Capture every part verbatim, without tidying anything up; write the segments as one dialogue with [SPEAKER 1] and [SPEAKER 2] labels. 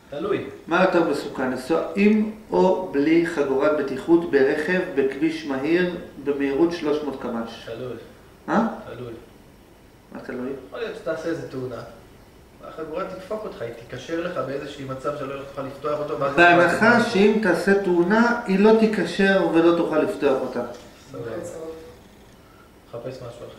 [SPEAKER 1] תלוי.
[SPEAKER 2] מה יותר מסוכן, לנסוע עם או בלי חגורת בטיחות ברכב בכביש מהיר במהירות שלוש מאות קמ"ש?
[SPEAKER 1] תלוי.
[SPEAKER 2] אה?
[SPEAKER 1] תלוי.
[SPEAKER 2] מה תלוי?
[SPEAKER 1] יכול להיות שתעשה איזה תאונה. החגורה תדפוק אותך, היא תיקשר לך באיזשהי מצב שלא תוכל לפתוח אותו.
[SPEAKER 2] בהנחה שאם תעשה תאונה, היא לא תיקשר ולא תוכל לפתוח אותה.
[SPEAKER 1] סבבה. חפש משהו אחר.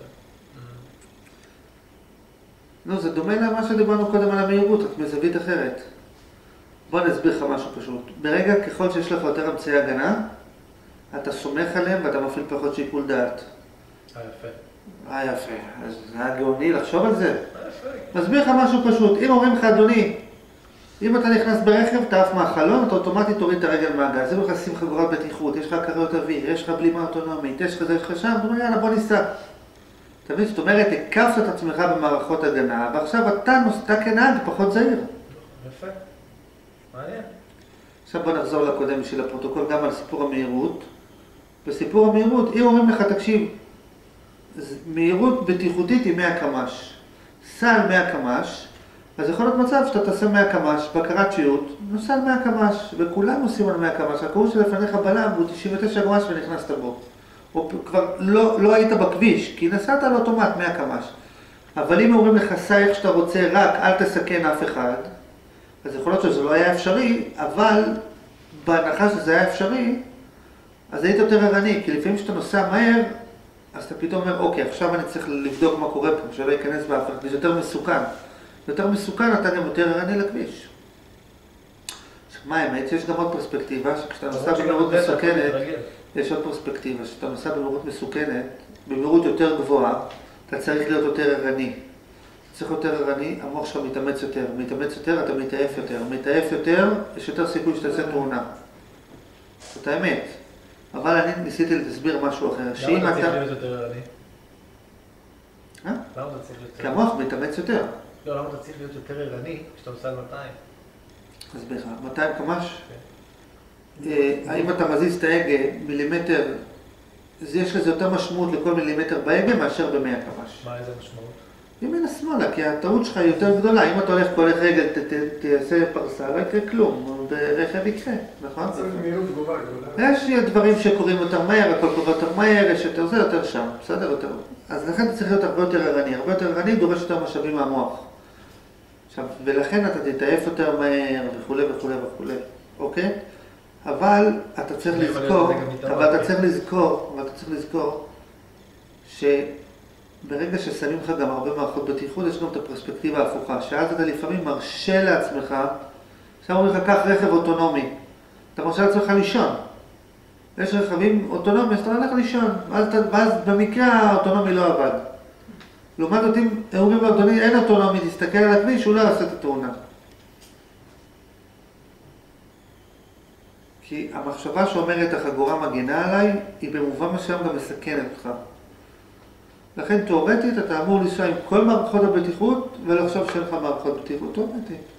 [SPEAKER 2] לא, זה דומה למה שדיברנו קודם על המהירות, רק מזווית אחרת. בוא נסביר לך משהו פשוט. ברגע ככל שיש לך יותר אמצעי הגנה, אתה סומך עליהם ואתה מפעיל פחות שיקול דעת.
[SPEAKER 1] אה, יפה.
[SPEAKER 2] אה, יפה. אז זה היה גאוני לחשוב על זה.
[SPEAKER 1] אה, יפה.
[SPEAKER 2] מסביר לך משהו פשוט. אם אומרים לך, אדוני, אם אתה נכנס ברכב, אתה עף מהחלון, אתה אוטומטית תוריד את הרגל מהגז. אם לך שים חגורת בטיחות, יש לך קריות אוויר, יש לך בלימה אוטונומית, יש לך זה, יש לך שם, אתה אומר, יאללה, בוא ניסע. אתה מבין? זאת אומרת, הקפת את עצמך במערכות הגנה, ועכשיו אתה נוסתה כנהג פחות זהיר.
[SPEAKER 1] יפה. מעניין.
[SPEAKER 2] עכשיו בוא נחזור לקודם בשביל הפרוטוקול גם על סיפור המהירות. בסיפור המהירות, אם אומרים לך, תקשיב, מהירות בטיחותית היא מאה קמ"ש. סע על מאה קמ"ש, אז יכול להיות מצב שאתה תעשה מאה קמ"ש, בקרת שירות, נוסע על מאה קמ"ש, וכולם עושים על מאה קמ"ש. הקורס שלפניך בלם הוא תשעים ותשע קמ"ש ונכנסת בו. או כבר לא, לא היית בכביש, כי נסעת על אוטומט מאה קמ"ש. אבל אם אומרים לך, סע איך שאתה רוצה, רק אל תסכן אף אחד, אז יכול להיות שזה לא היה אפשרי, אבל בהנחה שזה היה אפשרי, אז היית יותר ערני, כי לפעמים כשאתה נוסע מהר, אז אתה פתאום אומר, אוקיי, עכשיו אני צריך לבדוק מה קורה פה, שלא ייכנס באף אחד, זה יותר מסוכן. יותר מסוכן, אתה גם יותר ערני לכביש. עכשיו, מה האמת? יש גם עוד פרספקטיבה, שכשאתה נוסע במהירות מסוכנת, יש עוד פרספקטיבה, כשאתה נוסע במהירות מסוכנת, במהירות יותר גבוהה, אתה צריך להיות יותר ערני. צריך יותר ערני, המוח שלך מתאמץ יותר, מתאמץ יותר, אתה מתעייף יותר, מתעייף יותר, יש יותר סיכוי שתעשה תאונה. זאת האמת. אבל אני ניסיתי להסביר משהו אחר.
[SPEAKER 1] למה אתה צריך להיות יותר ערני?
[SPEAKER 2] אה?
[SPEAKER 1] למה אתה צריך להיות יותר?
[SPEAKER 2] כי המוח מתאמץ יותר.
[SPEAKER 1] לא, למה אתה צריך להיות יותר ערני כשאתה נוסע על מאתיים?
[SPEAKER 2] אסביר לך, מאתיים קמ"ש? האם אתה מזיז את ההגה מילימטר, יש לזה יותר משמעות לכל מילימטר בהגה מאשר ב-מאה קמ"ש.
[SPEAKER 1] מה איזה משמעות?
[SPEAKER 2] ימינה שמאלה, כי הטעות שלך היא יותר גדולה. אם אתה הולך כל רגל, תעשה פרסה, לא יקרה כלום, ברכב יקרה, נכון?
[SPEAKER 3] צריך מהירות תגובה גדולה.
[SPEAKER 2] יש דברים שקורים יותר מהר, הכל קורה יותר מהר, יש יותר זה, יותר שם, בסדר? יותר. אז לכן אתה צריך להיות הרבה יותר ערני. הרבה יותר ערני דורש יותר משאבים מהמוח. עכשיו, ולכן אתה תתעייף יותר מהר וכו' וכו' וכו', אוקיי? אבל אתה צריך לזכור, אבל אתה צריך לזכור, אבל אתה צריך לזכור, ש... ברגע ששמים לך גם הרבה מערכות בטיחות, יש גם את הפרספקטיבה ההפוכה, שאז אתה לפעמים מרשה לעצמך, עכשיו אומרים לך, קח רכב אוטונומי, אתה מרשה לעצמך לישון. יש רכבים אוטונומי, אז אתה הולך לישון, ואז, ואז במקרה האוטונומי לא עבד. לעומת זאת, אם אומרים לו, אדוני, אין אוטונומי, תסתכל על הכביש, הוא לא יעשה את התאונה. כי המחשבה שאומרת, החגורה מגינה עליי, היא במובן מסוים גם מסכנת אותך. לכן תיאורטית אתה אמור לנסוע עם כל מערכות הבטיחות ולחשוב שאין לך מערכות בטיחות תיאורטית.